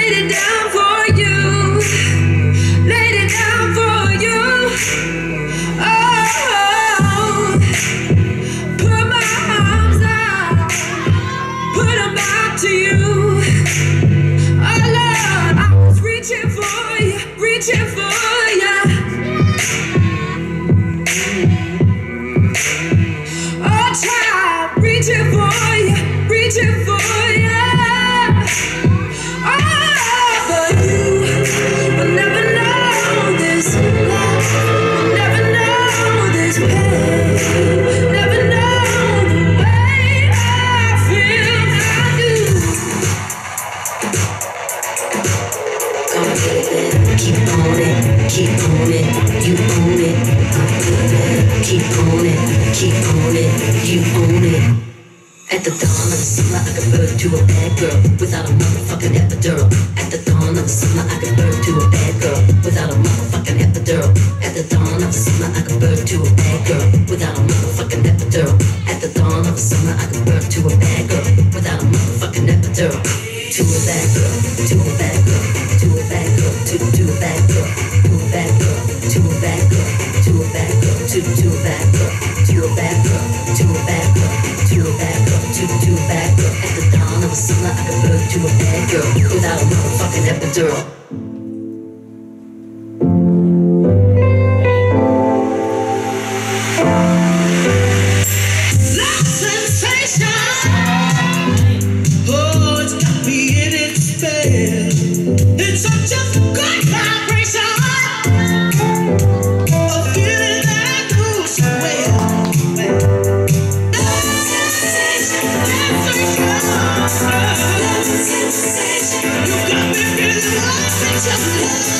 it down for you, laid it down for you. Oh, put my arms out, put them out to you. Oh Lord, I was reaching for you, reaching for you. Oh child, reaching for you, reaching for you. Keep on it, you own it. Keep on it, you own it. At the dawn of the summer, I could birth to a bad girl without a motherfucking epidural. At the dawn of the summer, I could birth to a bad girl without a motherfucking epidural. At the dawn of the summer, I could birth to a bad girl without a motherfucking epidural. At the dawn of the summer, I could birth to a bad girl without a motherfucking epidural. To a bad girl, to a bad girl, to a bad girl, to a bad girl, to a bad girl, to a bad girl, to a bad girl, to a bad girl, to a bad girl, to a bad girl, to a bad girl, to a bad girl. At the dawn of the summer, I could birth to a bad girl without a motherfucking epidural. You got me feeling like